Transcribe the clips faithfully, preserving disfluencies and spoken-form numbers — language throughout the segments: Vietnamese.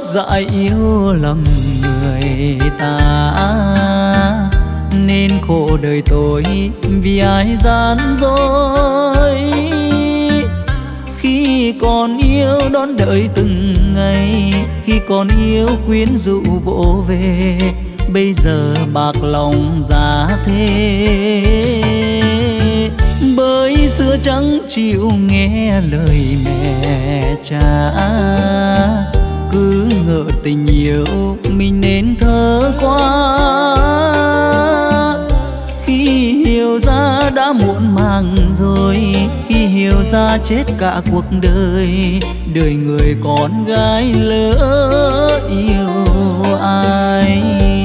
dại yêu lầm người ta, nên khổ đời tôi vì ai gian dối. Khi còn yêu đón đợi từng ngày, khi còn yêu quyến rũ vỗ về, bây giờ bạc lòng giá thế. Bởi xưa chẳng chịu nghe lời mẹ cha, cứ ngỡ tình yêu mình nên thơ quá. Khi hiểu ra đã muộn màng rồi, khi hiểu ra chết cả cuộc đời. Đời người con gái lỡ yêu ai,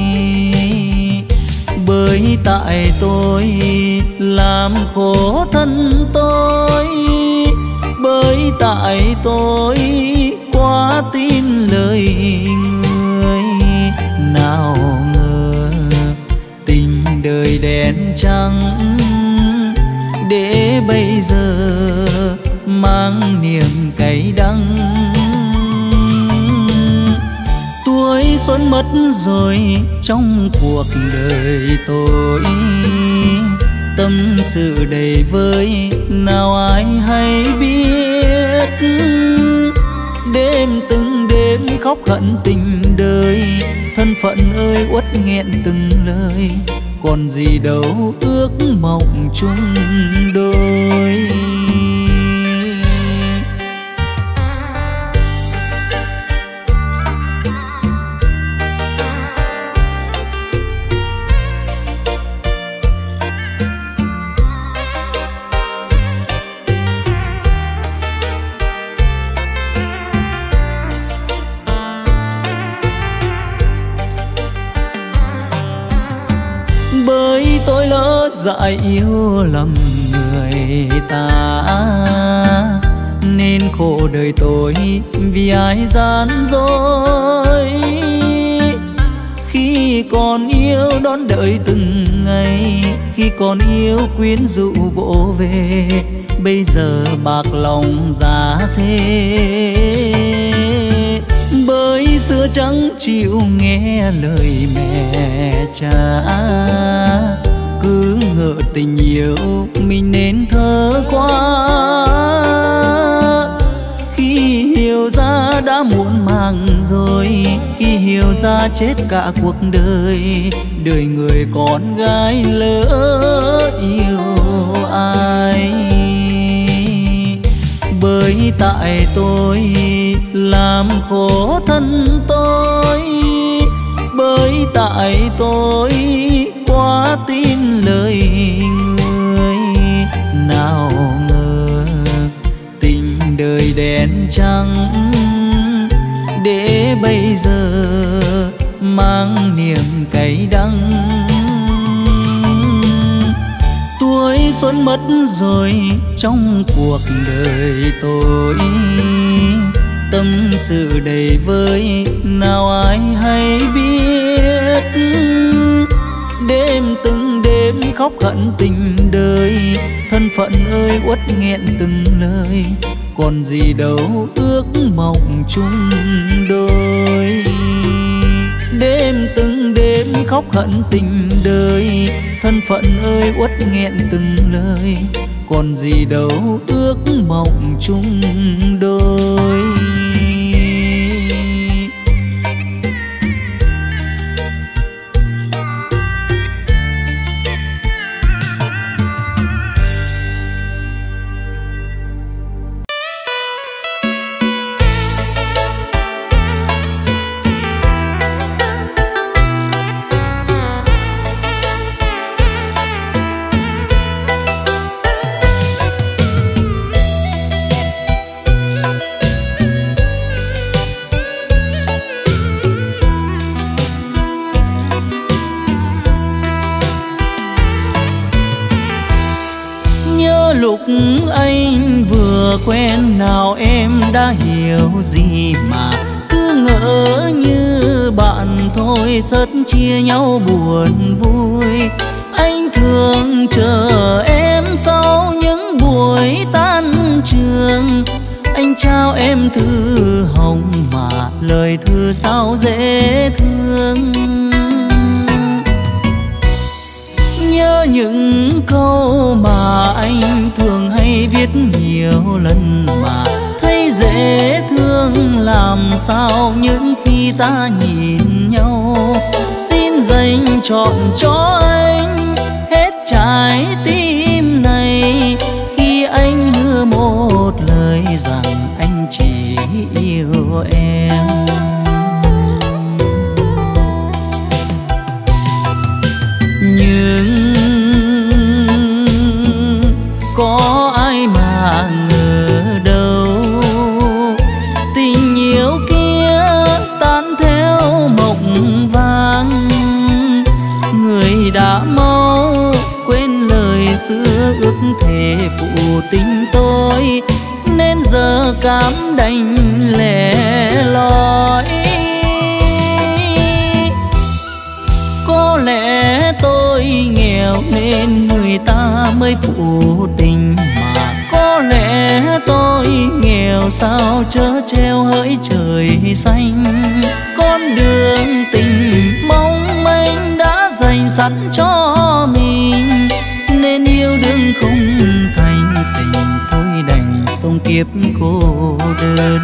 bởi tại tôi làm khổ thân tôi, bởi tại tôi quá tin lời người. Nào ngờ tình đời đen trắng, để bây giờ mang niềm cay đắng. Tuổi xuân mất rồi trong cuộc đời tôi, tâm sự đầy vơi nào ai hay biết. Đêm từng đêm khóc hận tình đời, thân phận ơi uất nghẹn từng lời. Còn gì đâu ước mộng chung đôi. Bởi tôi lỡ dại yêu lầm người ta, nên khổ đời tôi vì ai gian dối. Khi còn yêu đón đợi từng ngày, khi còn yêu quyến rũ vỗ về, bây giờ bạc lòng giá thế. Bởi xưa chẳng chịu nghe lời mẹ cha, cứ ngỡ tình yêu mình nên thơ quá. Khi hiểu ra đã muộn màng rồi, khi hiểu ra chết cả cuộc đời. Đời người con gái lỡ yêu ai, bởi tại tôi làm khổ thân tôi, bởi tại tôi quá tin lời người. Nào ngờ tình đời đen trắng, để bây giờ mang niềm cay đắng. Tuổi xuân mất rồi trong cuộc đời tôi, tâm sự đầy vơi nào ai hay biết. Đêm từng đêm khóc hận tình đời, thân phận ơi uất nghẹn từng lời. Còn gì đâu ước mộng chung đôi. Đêm từng đêm khóc hận tình đời, thân phận ơi uất nghẹn từng lời. Còn gì đâu ước mộng chung đôi. Lúc anh vừa quen nào em đã hiểu gì mà cứ ngỡ như bạn thôi, sớt chia nhau buồn vui. Anh thường chờ em sau những buổi tan trường, anh trao em thư hồng mà lời thư sao dễ thương. Nhớ những câu mà anh thường hay viết nhiều lần mà thấy dễ thương làm sao những khi ta nhìn nhau. Xin dành trọn cho anh hết trái tim này khi anh hứa một lời rằng anh chỉ yêu em. Nhưng có ai mà ngờ đâu tình yêu kia tan theo mộng vàng. Người đã mau quên lời xưa ước thề phụ tình tôi nên giờ cảm đành lẻ loi. Có lẽ tôi nghèo nên người ta mới phụ tình, mà có lẽ tôi nghèo sao chớ treo hỡi trời xanh. Con đường tình mong manh đã dành sẵn cho mình nên yêu đương không thành tình, thôi đành sống kiếp cô đơn.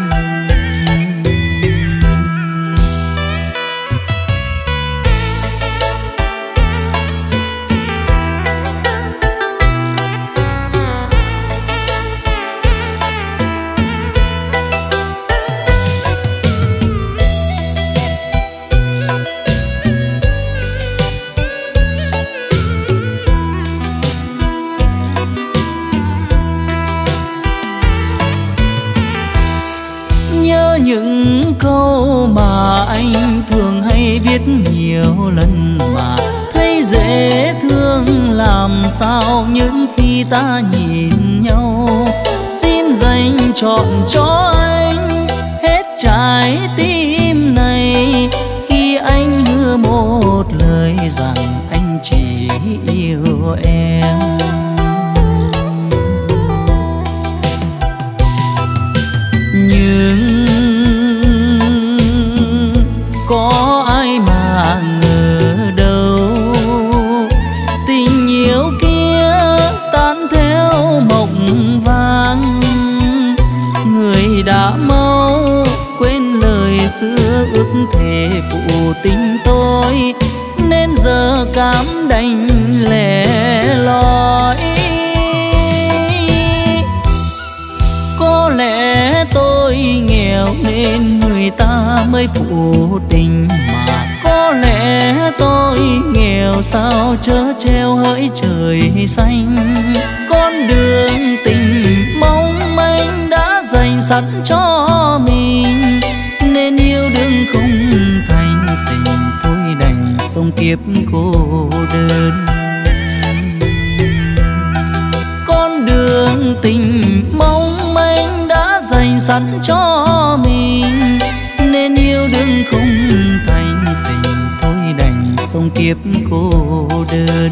Những câu mà anh thường hay viết nhiều lần mà thấy dễ thương làm sao những khi ta nhìn nhau. Xin dành trọn cho anh hết trái tim này khi anh hứa một lời rằng anh chỉ yêu em. Nhưng có ai mà ngờ đâu tình yêu kia tan theo mộng vàng. Người đã mau quên lời xưa ước thề phụ tình tôi nên giờ cảm đành lẻ loi. Có lẽ tôi nghèo nên người ta mới phụ tình, mà có lẽ tôi nghèo sao chớ treo hỡi trời xanh. Con đường tình mong manh đã dành sẵn cho mình nên yêu đương không thành tình, thôi đành sống kiếp cô đơn. Con đường tình mong manh đã dành sẵn cho mình nên yêu đương không thành tình, thôi đành sống kiếp cô đơn.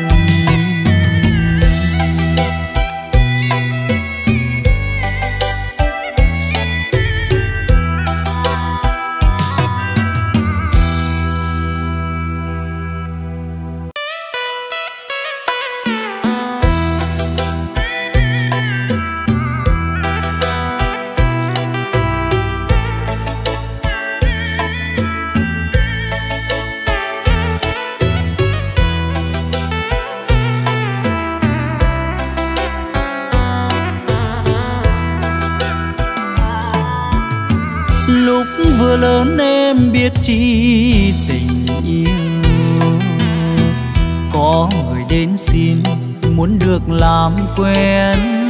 Lúc vừa lớn em biết chi tình yêu, có người đến xin muốn được làm quen.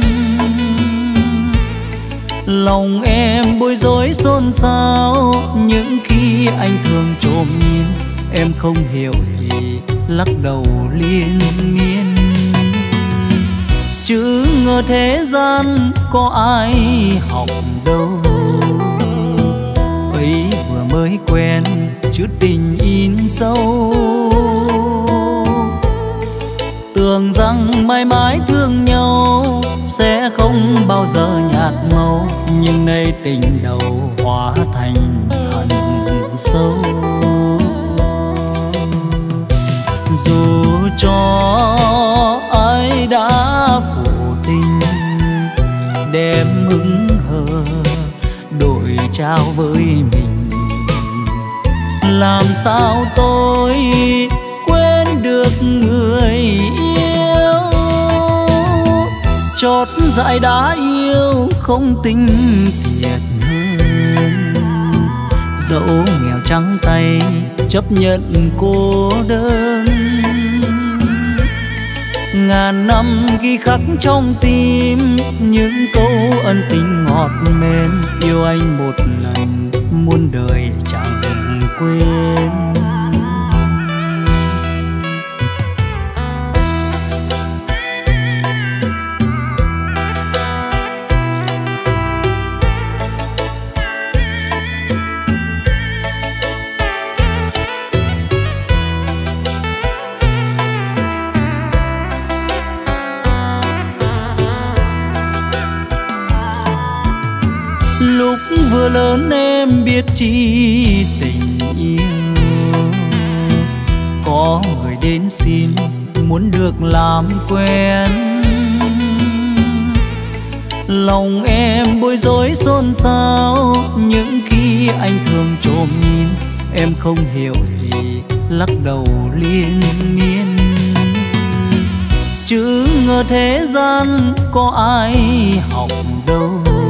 Lòng em bối rối xôn xao những khi anh thường trộm nhìn, em không hiểu gì lắc đầu liên miên. Chứ ngờ thế gian có ai học đâu, ấy vừa mới quen chứ tình in sâu. Tưởng rằng mãi mãi thương nhau sẽ không bao giờ nhạt màu, nhưng nhưng nay tình đầu hóa thành hận sâu. Dù cho ai đã phụ tình đem hững hờ đổi trao với mình, làm sao tôi quên được người yêu. Chót dại đã yêu không tinh thiệt hơn, dẫu nghèo trắng tay chấp nhận cô đơn. Ngàn năm ghi khắc trong tim những câu ân tình ngọt mến, yêu anh một lần muôn đời chẳng quên. Lúc vừa lớn em biết chi tình yêu, có người đến xin muốn được làm quen. Lòng em bối rối xôn xao những khi anh thường trộm nhìn, em không hiểu gì lắc đầu liên miên. Chứ ngờ thế gian có ai học đâu,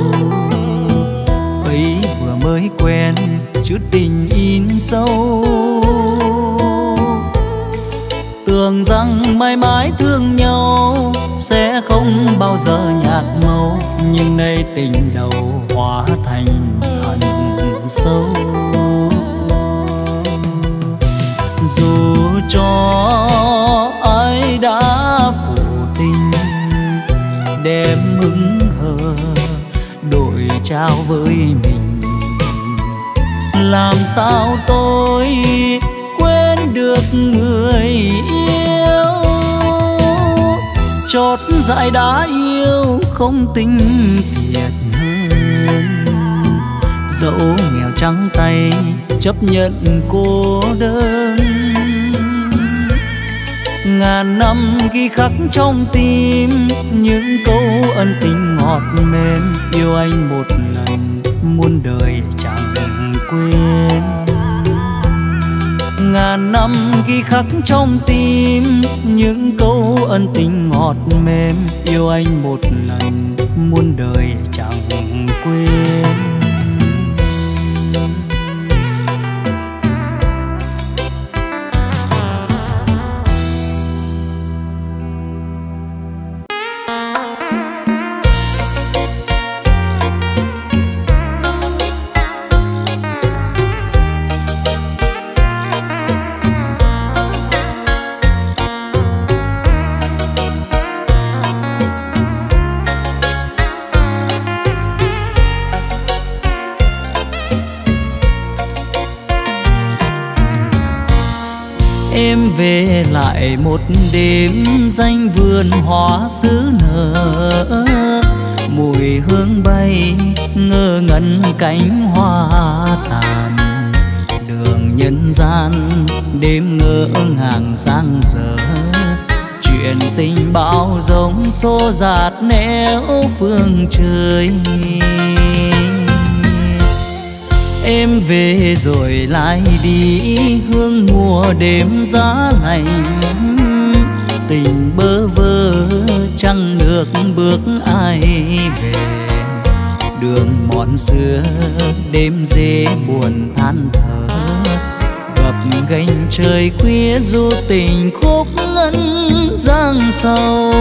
ấy vừa mới quen chút tình in sâu. Tưởng rằng mãi mãi thương nhau sẽ không bao giờ nhạt màu, nhưng nay tình đầu hóa thành hận sâu. Dù cho ai đã phụ tình đem hững hờ đổi trao với mình, làm sao tôi quên được người yêu. Chót dại đã yêu không tinh thiệt hơn, dẫu nghèo trắng tay chấp nhận cô đơn. Ngàn năm ghi khắc trong tim những câu ân tình ngọt mến, yêu anh một lần muôn đời chẳng quên. Ngàn năm ghi khắc trong tim những câu ân tình ngọt mến, yêu anh một lần muôn đời chẳng quên. Em về lại một đêm danh vườn hoa xứ nở, mùi hương bay ngơ ngẩn cánh hoa tàn. Đường nhân gian đêm ngỡ ngàng giang dở, chuyện tình bao giống xô dạt nẻo phương trời. Em về rồi lại đi hương mùa đêm giá lạnh, tình bơ vơ trăng nước bước ai về. Đường mòn xưa đêm dê buồn than thở, gập ghềnh trời khuya du tình khúc ngân giang sâu.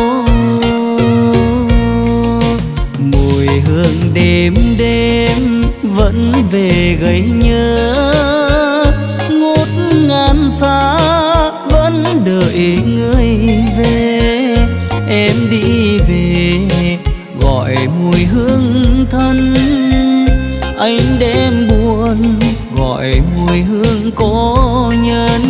Mùi hương đêm đêm vẫn về gây nhớ, ngút ngàn xa vẫn đợi người về. Em đi về gọi mùi hương thân, anh đêm buồn gọi mùi hương cố nhân.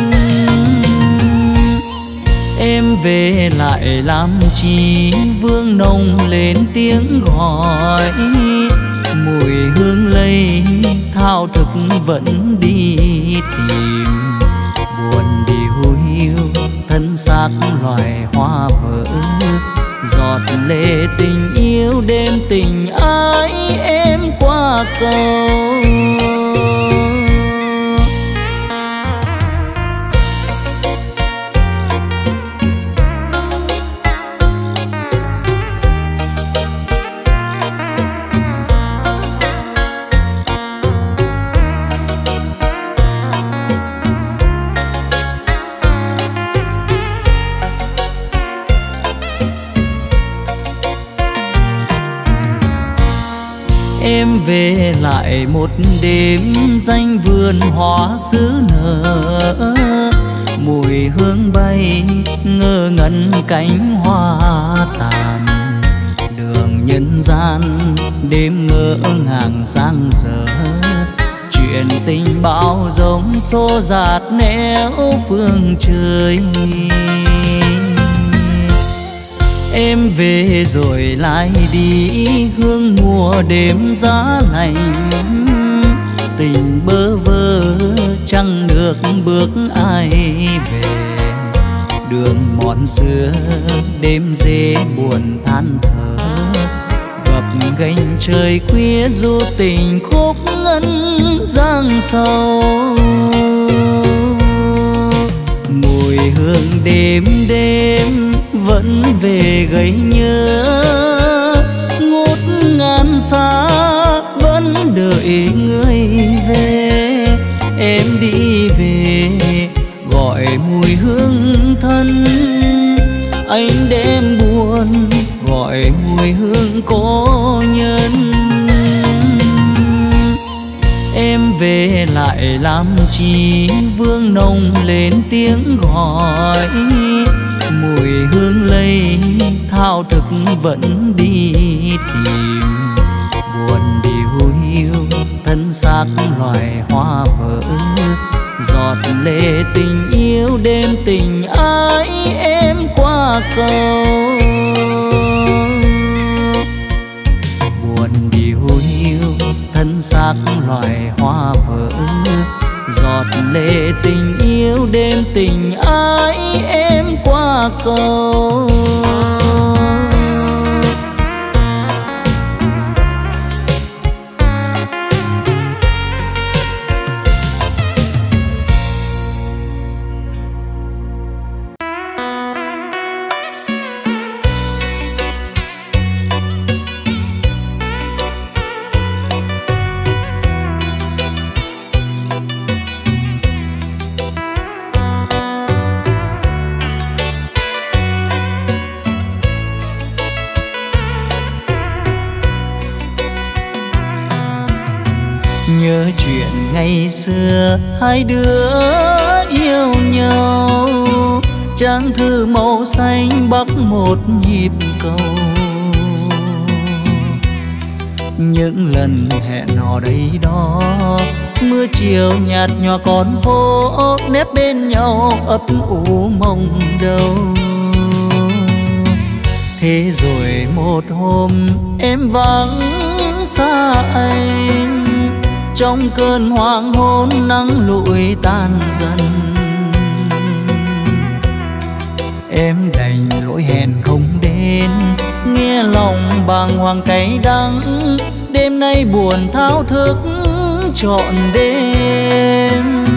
Em về lại làm chi vương nồng lên tiếng gọi, mùi hương lây thao thức vẫn đi tìm, buồn điều hiu thân xác loài hoa vỡ, giọt lệ tình yêu đêm tình ái em qua cầu. Em về lại một đêm danh vườn hoa xứ nở, mùi hương bay ngơ ngẩn cánh hoa tàn, đường nhân gian đêm ngỡ ngàng giang dở, chuyện tình bao giống xô dạt nẻo phương trời. Em về rồi lại đi hương mùa đêm giá lạnh, tình bơ vơ chẳng được bước ai về, đường mòn xưa đêm dê buồn than thở, gập ghềnh trời khuya du tình khúc ngân giang sâu. Mùi hương đêm đêm vẫn về gây nhớ, ngút ngàn xa vẫn đợi người về. Em đi về gọi mùi hương thân, anh đêm buồn gọi mùi hương cố nhân. Em về lại làm chi vương nồng lên tiếng gọi, mùi hương lây thao thức vẫn đi tìm, buồn điều hiu thân xác loài hoa vỡ, giọt lệ tình yêu đêm tình ái em qua cầu. Buồn điều hiu thân xác loài hoa vỡ, giọt lệ tình yêu đêm tình ái em qua cầu. Nhớ chuyện ngày xưa hai đứa yêu nhau, trang thư màu xanh bắc một nhịp cầu. Những lần hẹn hò đây đó, mưa chiều nhạt nhòa con phố, nép bên nhau ấp ủ mong đâu. Thế rồi một hôm em vắng xa anh, trong cơn hoàng hôn nắng lụi tan dần. Em đành lỗi hẹn không đến, nghe lòng bàng hoàng cay đắng, đêm nay buồn thao thức trọn đêm.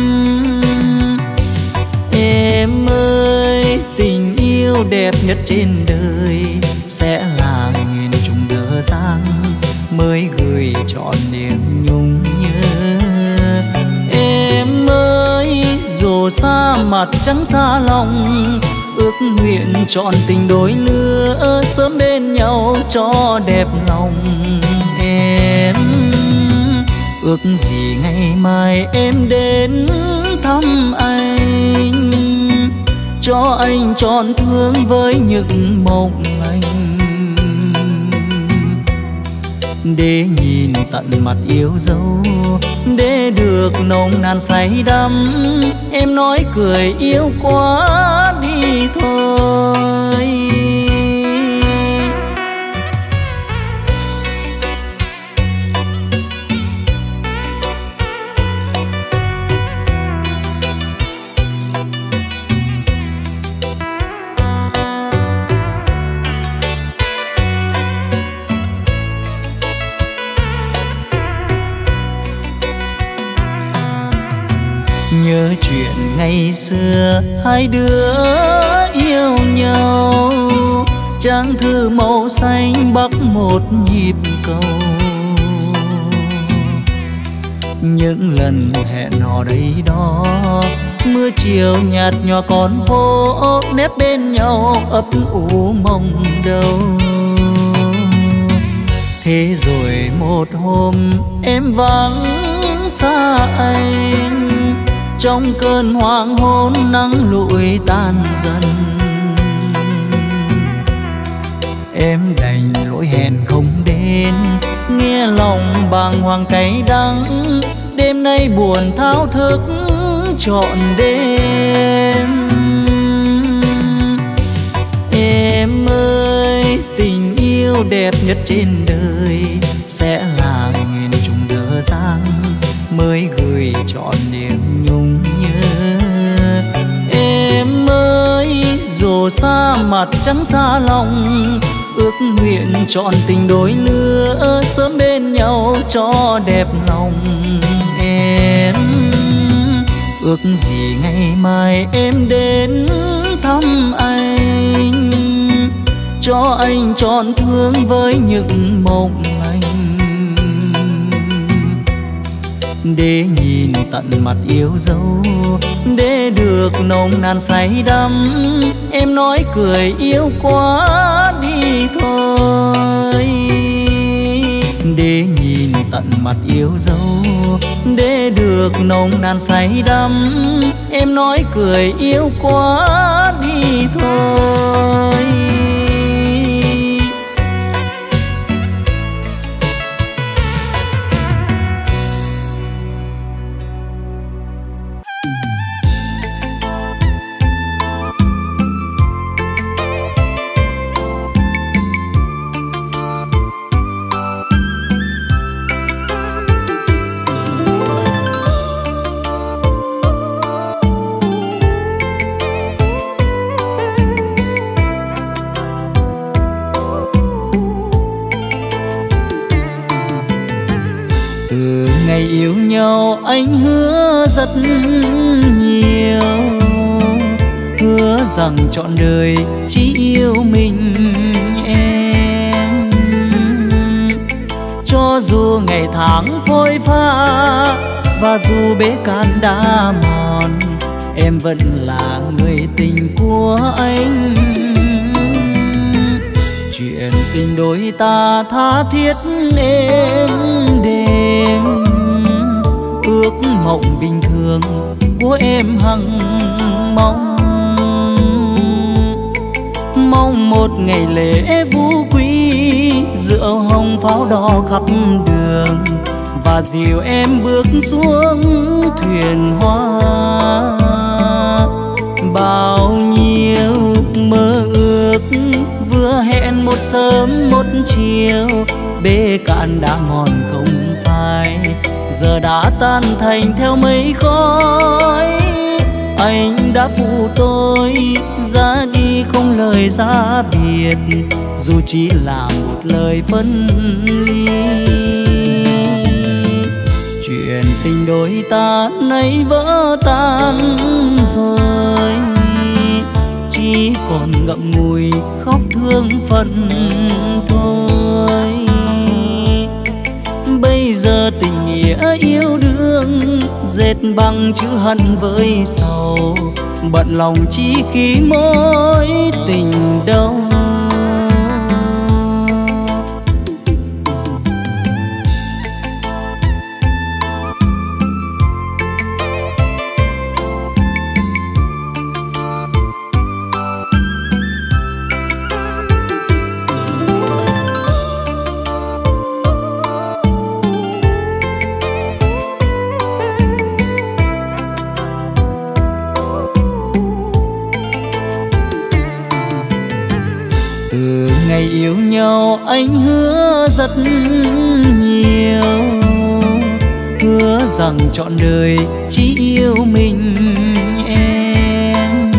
Em ơi, tình yêu đẹp nhất trên đời sẽ là nghìn trùng dở dang mới gửi trọn niềm nhung nhớ. Em ơi, dù xa mặt trắng xa lòng, ước nguyện trọn tình đôi lứa sớm bên nhau cho đẹp lòng. Em ước gì ngày mai em đến thăm anh, cho anh trọn thương với những mộng lành, để nhìn tận mặt yêu dấu, để được nồng nàn say đắm. Em nói cười yêu quá đi thôi. nhớ chuyện ngày xưa hai đứa yêu nhau, trang thư màu xanh bắc một nhịp cầu. Những lần hẹn hò đây đó, mưa chiều nhạt nhòa con phố, nép bên nhau ấp ủ mong đâu. Thế rồi một hôm em vắng xa anh, trong cơn hoàng hôn nắng lụi tan dần. Em đành lỗi hẹn không đến, nghe lòng bàng hoàng cay đắng. Đêm nay buồn thao thức trọn đêm. Em ơi, tình yêu đẹp nhất trên đời sẽ là nghìn trùng dở dang mới gửi trọn niềm nhung nhớ. Em ơi, dù xa mặt chẳng xa lòng, ước nguyện trọn tình đôi lứa sớm bên nhau cho đẹp lòng. Em ước gì ngày mai em đến thăm anh, cho anh trọn thương với những mộng lành, để nhìn tận mặt yêu dấu, để được nồng nàn say đắm. Em nói cười yêu quá đi thôi, để nhìn tận mặt yêu dấu, để được nồng nàn say đắm. Em nói cười yêu quá đi thôi. Yêu nhau anh hứa rất nhiều, hứa rằng trọn đời chỉ yêu mình em. Cho dù ngày tháng phôi pha và dù bể can đã mòn, em vẫn là người tình của anh. Chuyện tình đôi ta tha thiết êm đềm, ước mộng bình thường của em hằng mong. Mong một ngày lễ vũ quý, rượu hồng pháo đỏ khắp đường, và dìu em bước xuống thuyền hoa. Bao nhiêu mơ ước vừa hẹn một sớm một chiều, bể cạn đã mòn không phai, giờ đã tan thành theo mây khói. Anh đã phụ tôi ra đi không lời ra biệt, dù chỉ là một lời phân ly. Chuyện tình đôi ta nay vỡ tan rồi, chỉ còn ngậm ngùi khóc thương phận thôi. Bây giờ tình nghĩa yêu đương dệt bằng chữ hận với sầu, bận lòng chỉ khi mối tình đâu. Yêu nhau anh hứa rất nhiều, hứa rằng trọn đời chỉ yêu mình em.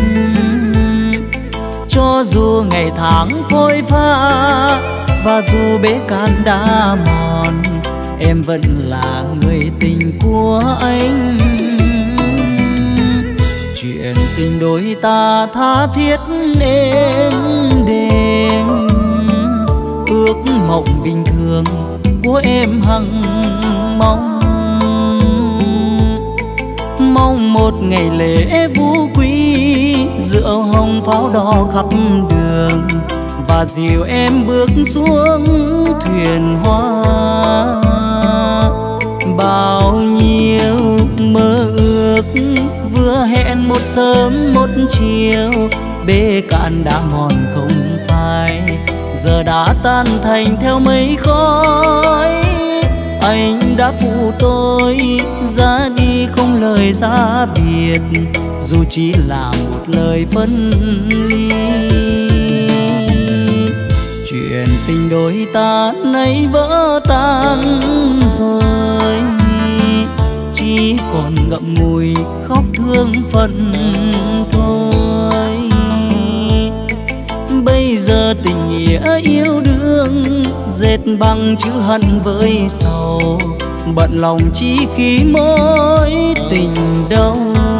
Cho dù ngày tháng phôi pha và dù bể can đã mòn, em vẫn là người tình của anh. chuyện tình đôi ta tha thiết êm đềm, ước mộng bình thường của em hằng mong. Mong một ngày lễ vũ quý, rượu hồng pháo đỏ khắp đường, và dìu em bước xuống thuyền hoa. Bao nhiêu mơ ước vừa hẹn một sớm một chiều, bể cạn đã mòn không phai, giờ đã tan thành theo mây khói. Anh đã phụ tôi ra đi không lời ra biệt, dù chỉ là một lời phân ly. Chuyện tình đôi ta nay vỡ tan rồi, chỉ còn ngậm ngùi khóc thương phận thôi. Bây giờ tình nghĩa yêu đương dệt bằng chữ hận với sầu, bận lòng chỉ khi mối tình đâu.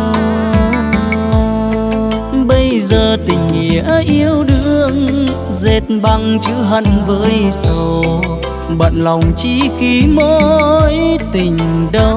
Bây giờ tình nghĩa yêu đương dệt bằng chữ hận với sầu, bận lòng chỉ khi mối tình đâu.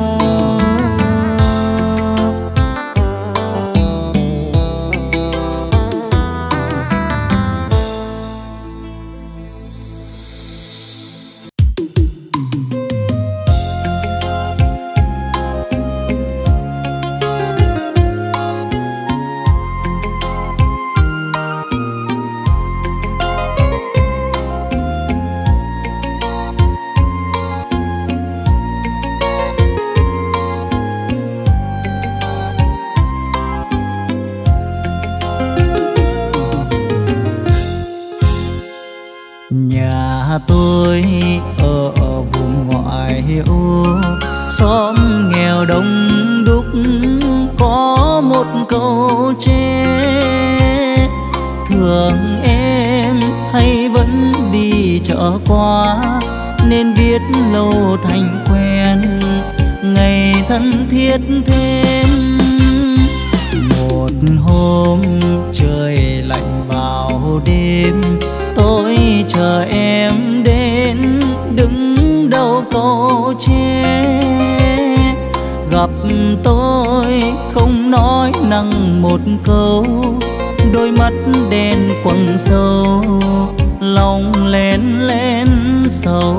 Tôi ở, ở vùng ngoại ô, xóm nghèo đông đúc có một câu tre: thường em hay vẫn đi chợ qua, nên biết lâu thành quen, ngày thân thiết thêm. Một hôm trời lạnh vào đêm, tôi chờ em đến đứng đầu cầu tre. Gặp tôi không nói năng một câu, đôi mắt đen quầng sâu, lòng lén lén sầu.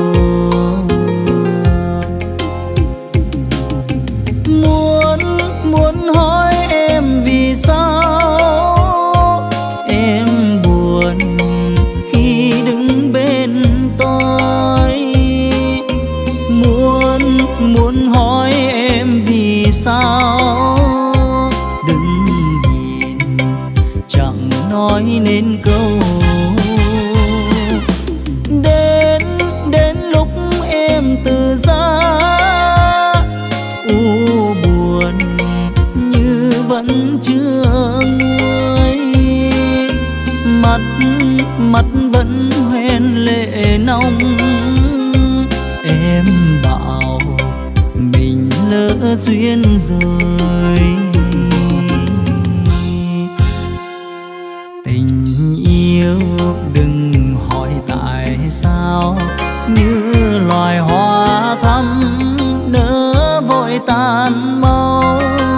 Muốn muốn hỏi em vì sao em buồn khi đứng bên tôi. Muốn muốn hỏi em vì sao đừng nhìn chẳng nói nên câu. Đến đến lúc em từ ra, u buồn như vẫn chưa nguôi, mắt mắt vẫn hoen lệ nóng. Em bảo mình lỡ duyên rồi, tình yêu đừng hỏi tại sao, như loài hoa thắm nỡ vội tàn mau.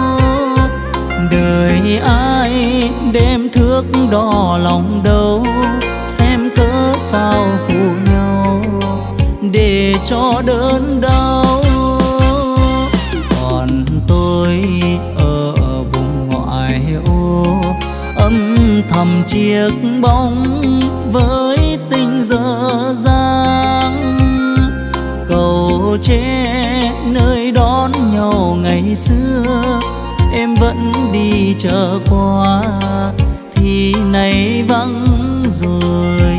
Đời ai đem thước đo lòng đâu, xem cớ sao phụ nhau để cho đớn đau. Còn tôi ở vùng ngoại ô, âm thầm chiếc bóng với tình dở dang. Cầu tre nơi đón nhau ngày xưa, em vẫn đi chợ qua thì nay vắng rồi.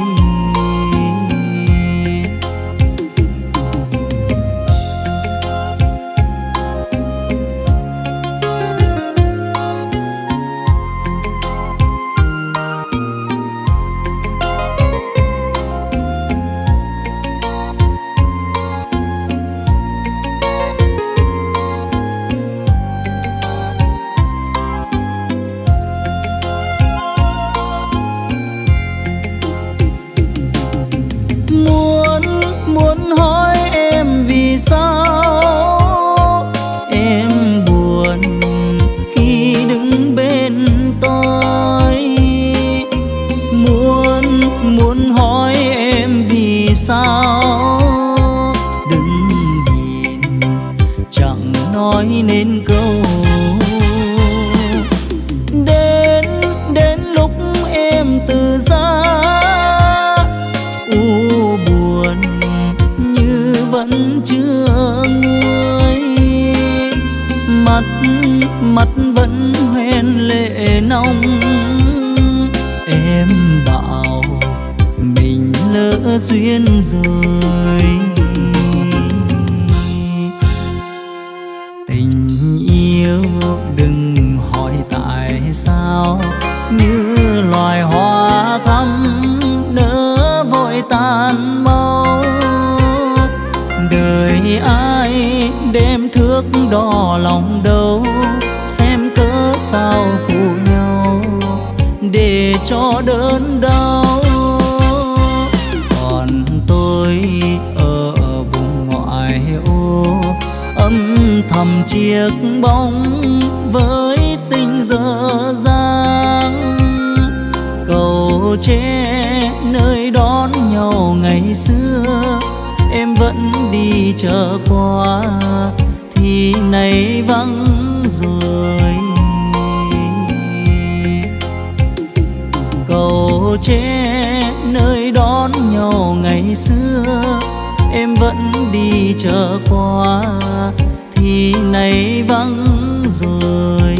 chưa nguôi. Mắt mắt vẫn hoen lệ nóng, em bảo mình lỡ duyên rồi. Tình yêu đừng hỏi tại sao, như loài hoa thắm nỡ vội tàn mau. Đời ai đem thước đo lòng đâu, xem cớ sao phụ nhau để cho đớn đau. Còn tôi ở vùng ngoại ô âm thầm chiếc bóng với tình dở dang. Cầu tre nơi đón nhau ngày xưa em vẫn đi chờ qua, thì nay vắng rồi. Cầu tre nơi đón nhau ngày xưa em vẫn đi chờ qua, thì nay vắng rồi.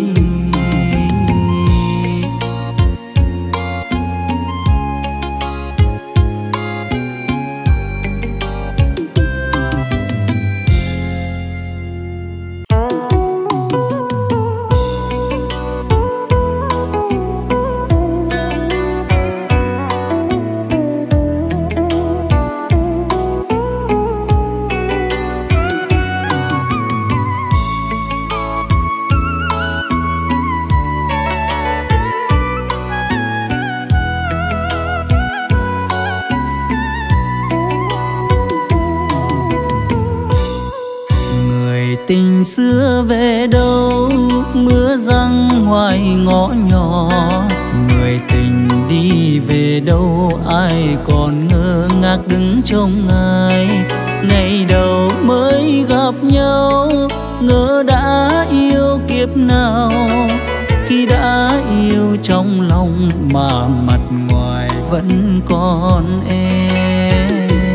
Tình xưa về đâu, mưa giăng hoài ngõ nhỏ. Người tình đi về đâu, ai còn ngơ ngác đứng trông ai. Ngày đầu mới gặp nhau, ngỡ đã yêu kiếp nào. Khi đã yêu trong lòng mà mặt ngoài vẫn còn em.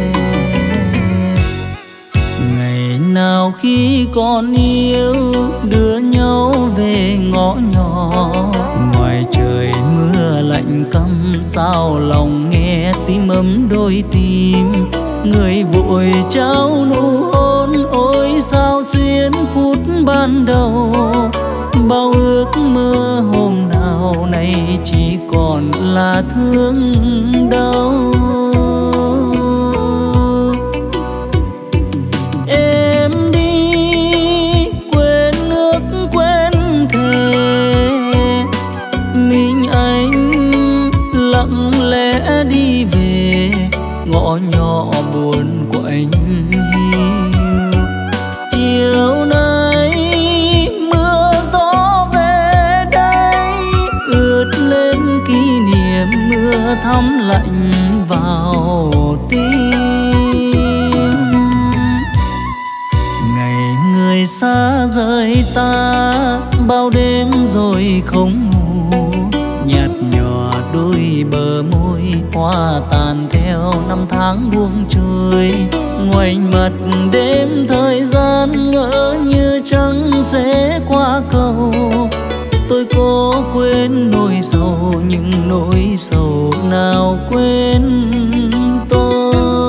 Nào khi còn yêu đưa nhau về ngõ nhỏ, ngoài trời mưa lạnh căm sao lòng nghe tim ấm đôi tim. Người vội trao nụ hôn ôi sao xuyên phút ban đầu. Bao ước mơ hôm nào nay chỉ còn là thương đau. Đi về ngõ nhỏ buồn quạnh hiu. Chiều nay mưa gió về đây, ướt lên kỷ niệm mưa thấm lạnh vào tim. Ngày người xa rời ta, bao đêm rồi không ngủ. Nhạt nhòa đôi bờ môi hoa tàn theo năm tháng buông trôi. Ngoảnh mặt đêm thời gian ngỡ như trăng sẽ qua cầu. Tôi cố quên nỗi sầu nhưng nỗi sầu nào quên tôi.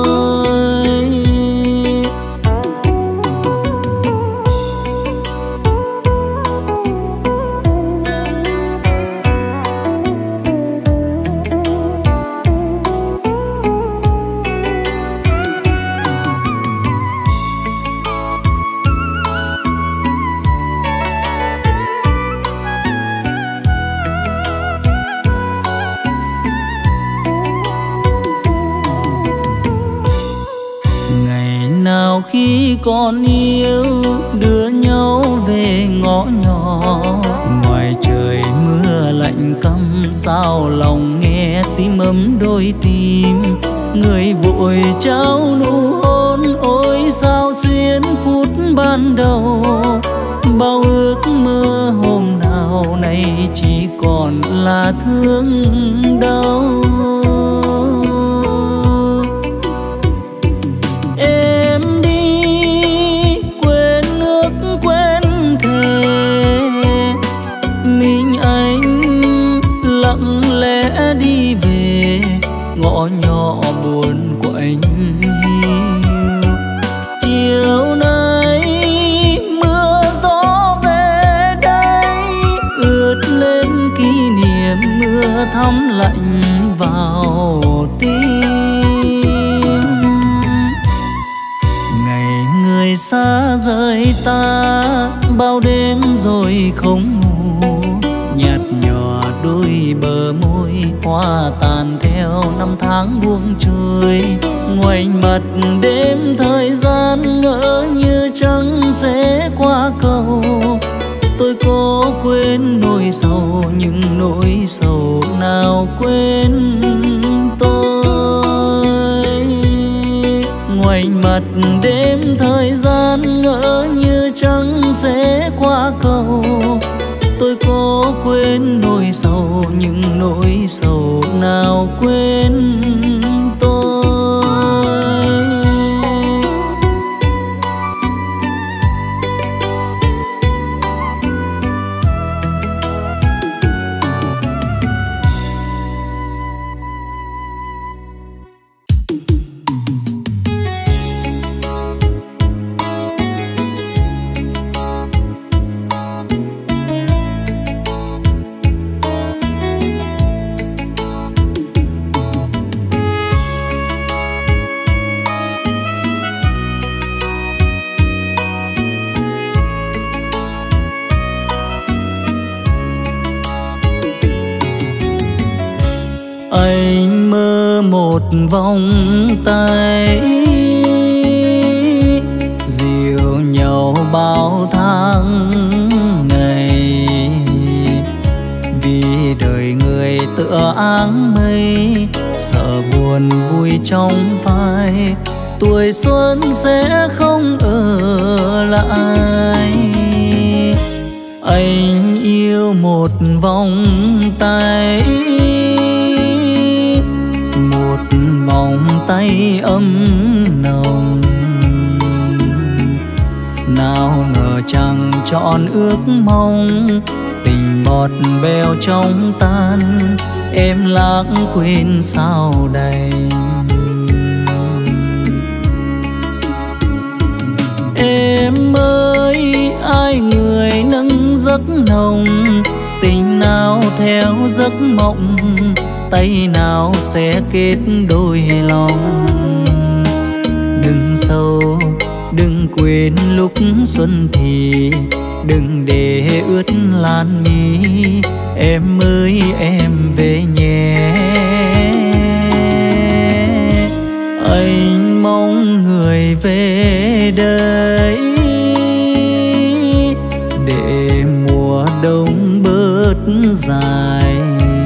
Khi còn yêu đưa nhau về ngõ nhỏ, ngoài trời mưa lạnh căm sao lòng nghe tim ấm đôi tim. Người vội trao nụ hôn ôi sao xuyên phút ban đầu. Bao ước mơ hôm nào nay chỉ còn là thương đau. Em đi cỏ nhỏ buồn quạnh hiu. Chiều nay mưa gió về đây, ướt lên kỷ niệm mưa thấm lạnh vào tim. Ngày người xa rời ta, bao đêm rồi không ngủ, nhạt nhòa đôi bờ môi hoa tàn theo năm tháng buông trôi. Ngoảnh mặt đêm thời gian ngỡ như trăng sẽ qua cầu, tôi có quên nỗi sầu nhưng nỗi sầu nào quên tôi. Ngoảnh mặt đêm thời gian ngỡ như trăng sẽ qua cầu, tôi có quên nỗi sầu nhưng nỗi sầu nào quên tôi. Anh mơ một vòng tay dìu nhau bao tháng ngày, vì đời người tựa áng mây, sợ buồn vui trong phai, tuổi xuân sẽ không ở lại. Anh yêu một vòng tay, một vòng tay ấm nồng, nào ngờ chẳng trọn ước mong, tình bọt bèo trong tan, em lãng quên sao đành. Em ơi ai người nâng giấc nồng, tình nào theo giấc mộng, tay nào sẽ kết đôi lòng. Đừng sâu, đừng quên lúc xuân thì, đừng để ướt lan mi, em ơi em về nhé. Anh mong người về đây, để mùa đông bớt dài,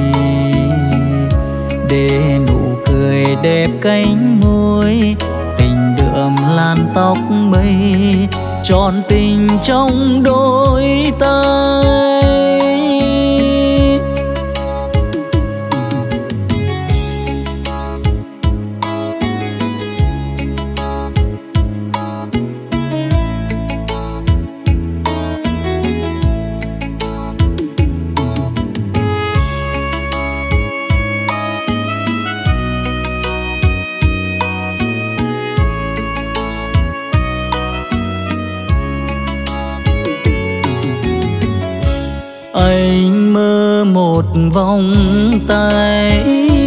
để nụ cười đẹp cánh môi, tình đượm lan tóc mây, trọn tình trong đôi tay. Anh mơ một vòng tay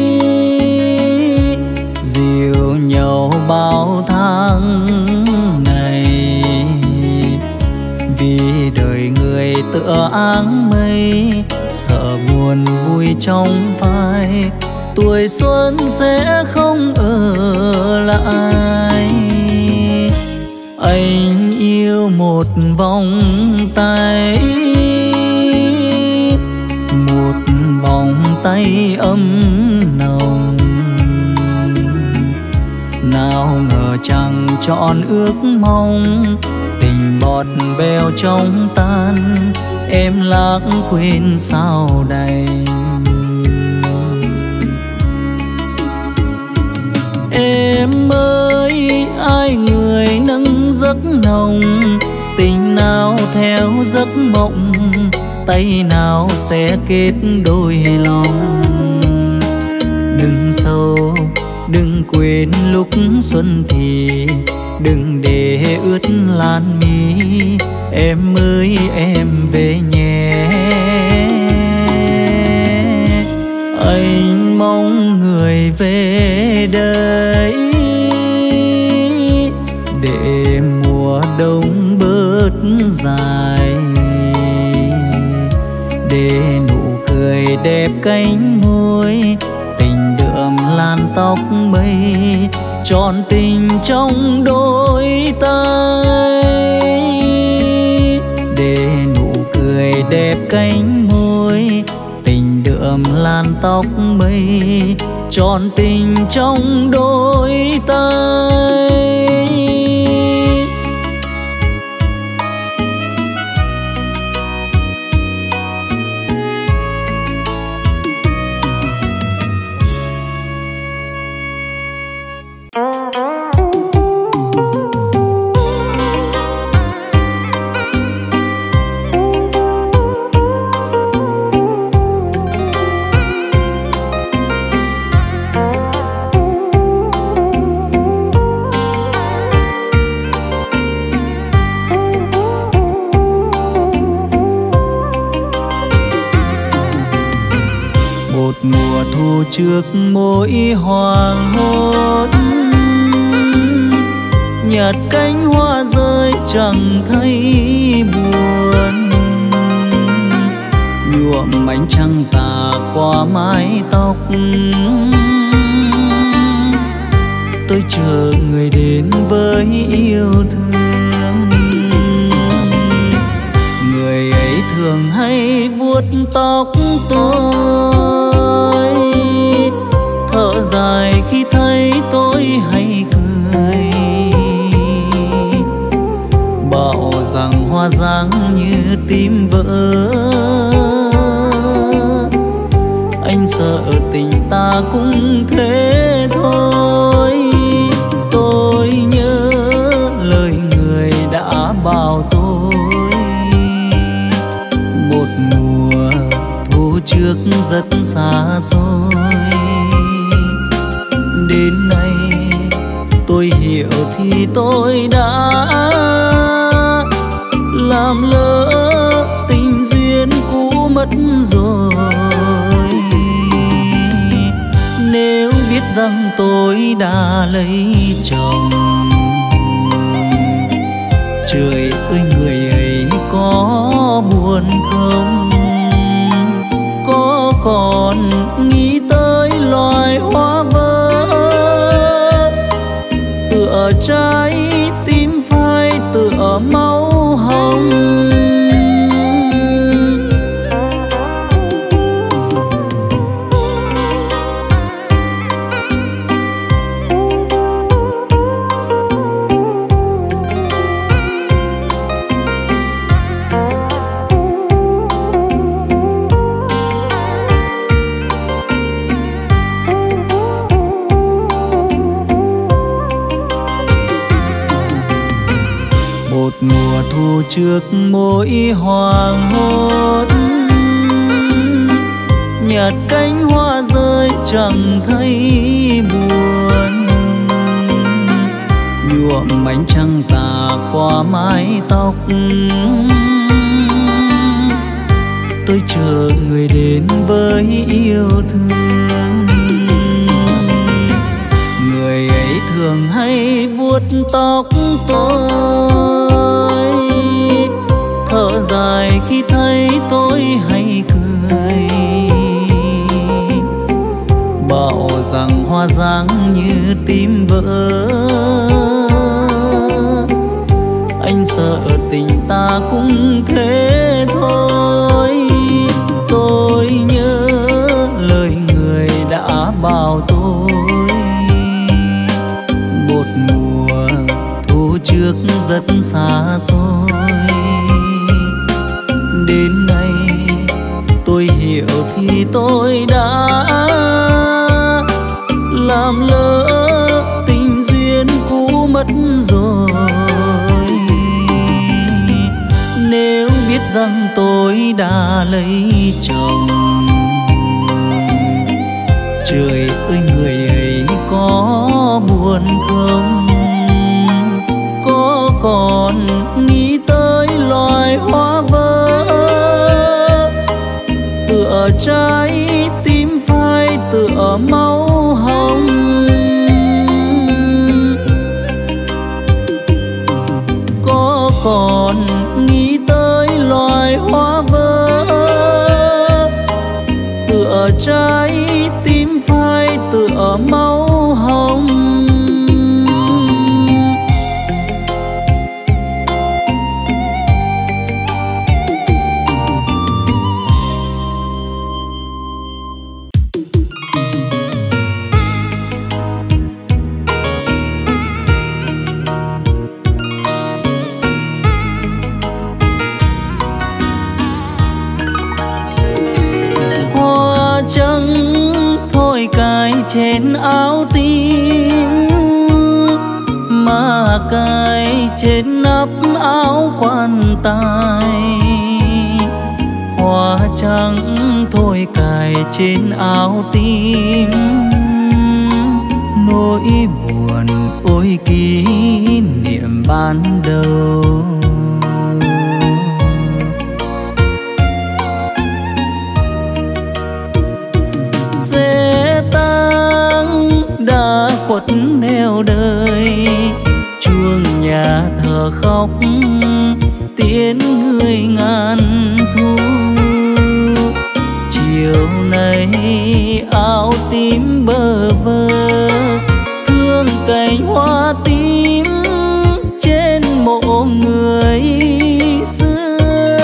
dìu nhau bao tháng ngày, vì đời người tựa áng mây, sợ buồn vui trong phai, tuổi xuân sẽ không ở lại. Anh yêu một vòng tay, một vòng tay ấm nồng, nào ngờ chẳng trọn ước mong, tình bọt bèo trong tan, em lãng quên sao đành. Em ơi ai người nâng giấc nồng, tình nào theo giấc mộng, tay nào sẽ kết đôi lòng. Đừng sâu, đến lúc xuân thì đừng để ướt lan mi, em ơi em về nhé. Anh mong người về đây để mùa đông bớt dài, để nụ cười đẹp cánh môi, tình đượm lan tóc mây, trọn tình trong đôi tay. Để nụ cười đẹp cánh môi, tình đượm lan tóc mây, trọn tình trong đôi tay. Trước mỗi hoàng hôn nhặt cánh hoa rơi chẳng thấy buồn, nhuộm ánh trăng tà qua mái tóc. Tôi chờ người đến với yêu thương, người ấy thường hay vuốt tóc tôi, thở dài khi thấy tôi hay cười, bảo rằng hoa dáng như tim vỡ. Anh sợ tình ta cũng thế thôi. Tôi nhớ lời người đã bảo tôi, một mùa thu trước rất xa xôi. Đến nay tôi hiểu thì tôi đã làm lỡ tình duyên cũ mất rồi. Nếu biết rằng tôi đã lấy chồng, trời ơi người ấy có buồn không? Có còn nghĩ tới loài hoa vỡ, tựa trái tim phai tựa máu hồng. Mùa thu trước mỗi hoàng hôn nhặt cánh hoa rơi chẳng thấy buồn, nhuộm ánh trăng tà qua mái tóc. Tôi chờ người đến với yêu thương, người ấy thường hay vuốt tóc tôi, thở dài khi thấy tôi hay cười, bảo rằng hoa dáng như tim vỡ. Anh sợ tình ta cũng thế thôi. Tôi nhớ lời người đã bảo tôi, một mùa thu trước rất xa xôi. Đến nay tôi hiểu thì tôi đã làm lỡ tình duyên cũ mất rồi. Nếu biết rằng tôi đã lấy chồng, trời ơi người ấy có buồn không? Có còn nghĩ tới loài hoa vỡ tựa trái tim phai tựa máu hồng? Có còn nghĩ tới loài hoa vỡ tựa trái tim phai tựa máu hồng? Trên áo tím mà cài trên nắp áo quan tài, hoa trắng thôi cài trên áo tím. Nỗi buồn ôi kỷ niệm ban đầu, đã khuất neo đời. Chuông nhà thờ khóc tiếng người ngàn thu. Chiều nay áo tím bơ vơ, thương cành hoa tím trên mộ người xưa.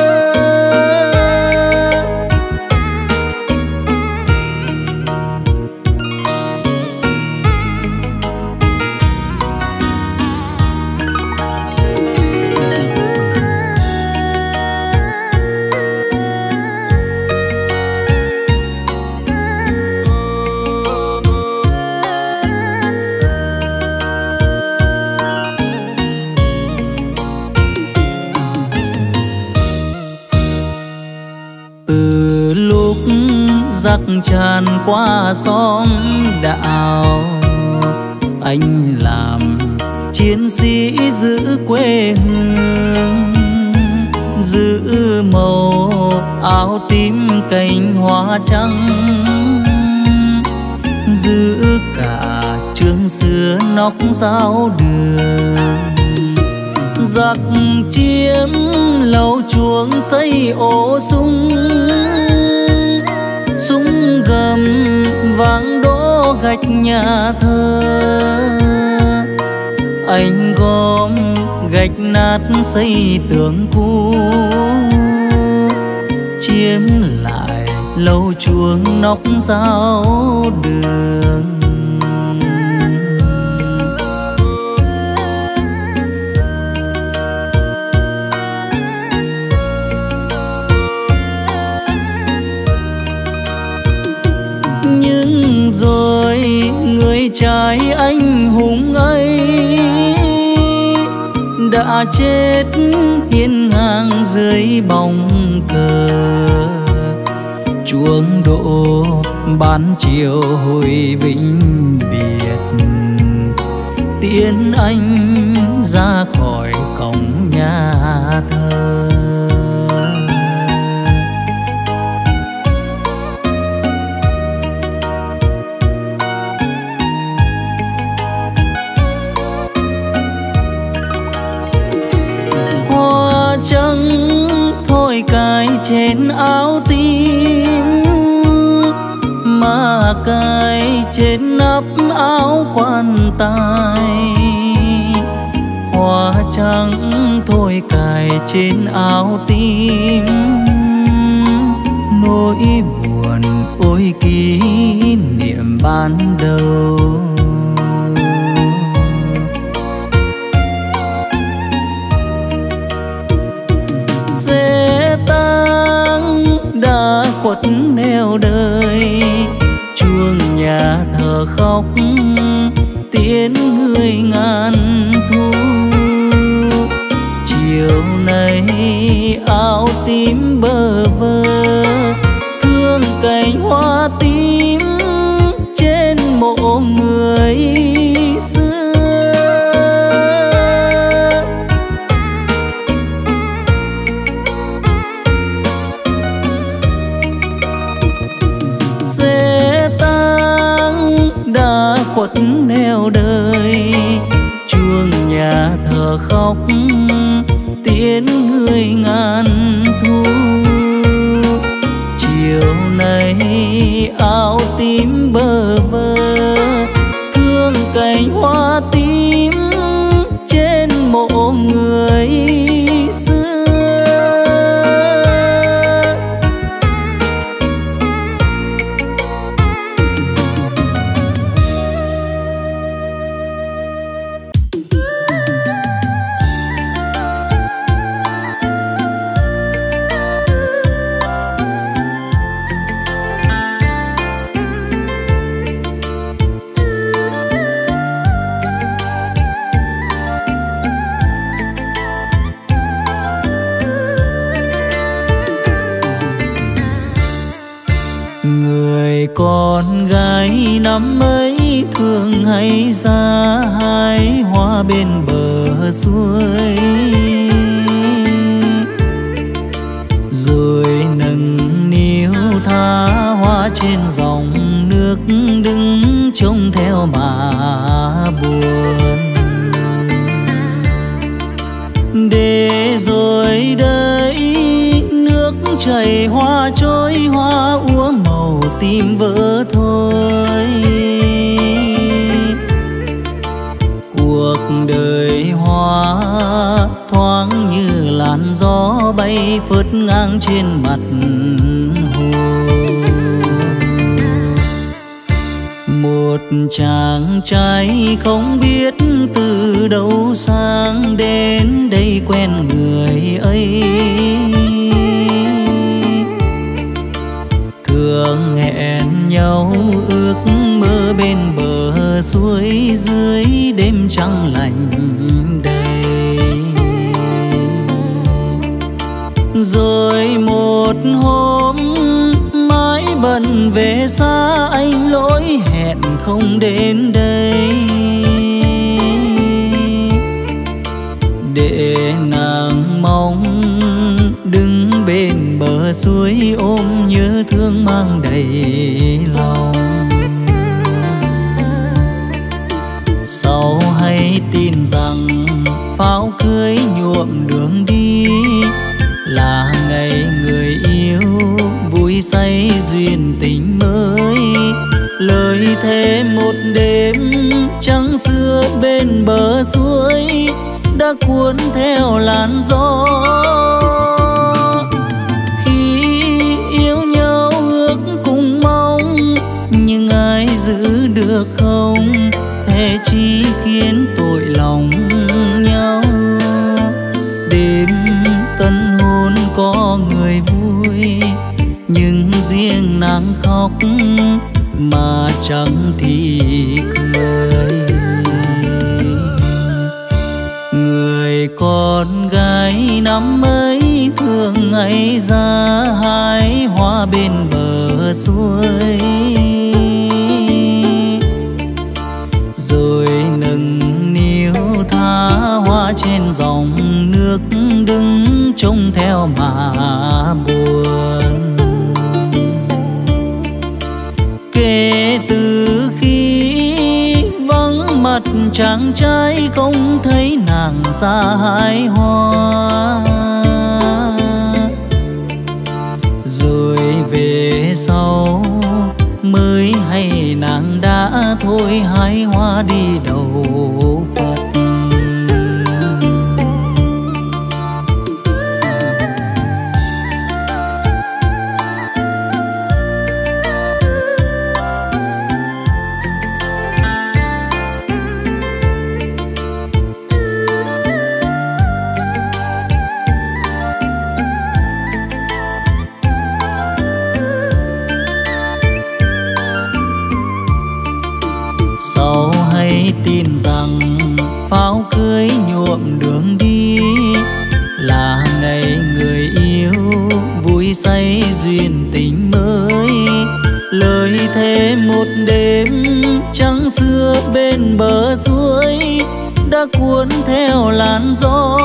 Giặc tràn qua xóm đạo, anh làm chiến sĩ giữ quê hương, giữ màu áo tím cành hoa trắng, giữ cả trường xưa nóc giáo đường. Giặc chiếm lầu chuồng xây ổ súng, súng gầm vang đổ gạch nhà thờ. Anh gom gạch nát xây tường cũ, chiếm lại lầu chuồng nóc giáo đường. Rồi người trai anh hùng ấy đã chết hiên ngang dưới bóng cờ. Chuông đổ ban chiều hồi vĩnh biệt, tiễn anh ra khỏi cổng nhà thờ. Trắng thôi cài trên áo tím mà cài trên nắp áo quan tài. Hoa trắng thôi cài trên áo tím, nỗi buồn ôi kỷ niệm ban đầu. Đã khuất neo đời, chuông nhà thờ khóc tiếng người ngàn thu. Chiều nay áo tím bơ vơ, thương cành hoa tím trên mộ người một nẻo đời. Chuông nhà thờ khóc tiễn người ngàn thu. Chiều nay áo tím bơ vơ thương cành hoa tím trên mộ người xưa. Con gái năm ấy thường hay ra hái hoa bên bờ suối, rồi nâng niu tha hoa trên dòng nước đứng trông theo mà buồn. Để rồi đây nước chảy hoa trôi hoa úa màu tim vỡ thôi. Cuộc đời hoa thoáng như làn gió bay phớt ngang trên mặt hồ. Một chàng trai không biết từ đâu sang đến đây quen người ấy, thường hẹn nhau ước mơ bên bờ suối dưới đêm trăng lạnh đầy. Rồi một hôm mãi bận về xa anh lỗi hẹn không đến đây, để nàng mong đứng bên bờ suối ôm nhớ thương mang đầy lòng. Sau hay tin rằng pháo cưới nhuộm đường đi, là ngày người yêu vui say duyên tình mới. Lời thề một đêm trăng xưa bên bờ suối đã cuốn theo làn gió. Khi yêu nhau ước cùng mong, nhưng ai giữ được không? Thế chỉ khiến tội lòng nhau. Đêm tân hôn có người vui, nhưng riêng nàng khóc mà chẳng thì cười. Người con gái năm ấy thường ngày ra hái hoa bên bờ suối, rồi nâng niu tha hoa trên dòng nước đứng trông theo mà buồn. Kể từ khi vắng mặt chàng trai không thấy nàng ra hái hoa, rồi về sau mới hay nàng đã thôi hái hoa đi đầu Phật. Sau hay tin rằng pháo cưới nhuộm đường đi, là ngày người yêu vui say duyên tình mới. Lời thề một đêm trăng xưa bên bờ suối đã cuốn theo làn gió.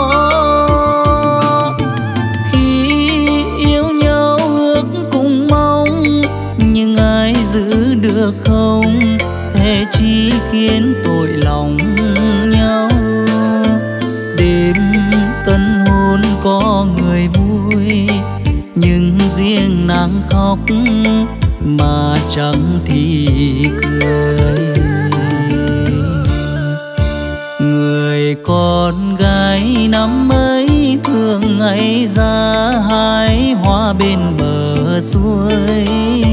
Khi yêu nhau ước cùng mong, nhưng ai giữ được không? hề chi khiến tội lòng nhau. Đêm tân hôn có người vui, nhưng riêng nàng khóc mà chẳng thì cười. Người con gái năm ấy thường ngày ra hái hoa bên bờ suối,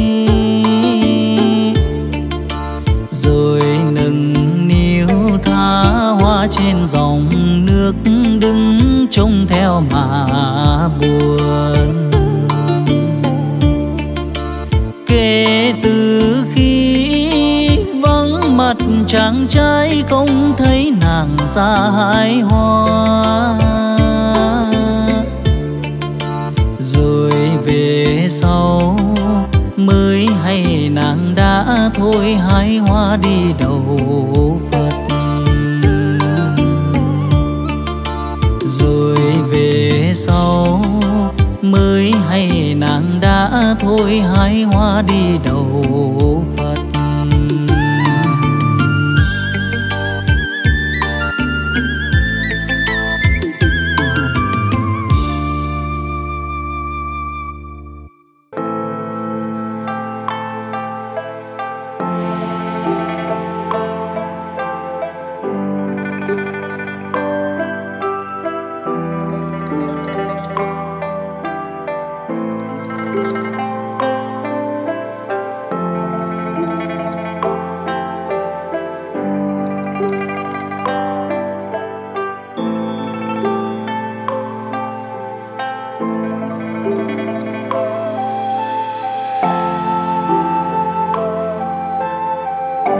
rồi nâng niu tha hoa trên dòng nước, đứng trông theo mà buồn. Kể từ khi vắng mặt chàng trai không thấy nàng ra hái hoa, rồi về sau mới hay nàng đã thôi hái hoa đi đầu Phật. Rồi về sau mới hay nàng đã thôi hái hoa đi đầu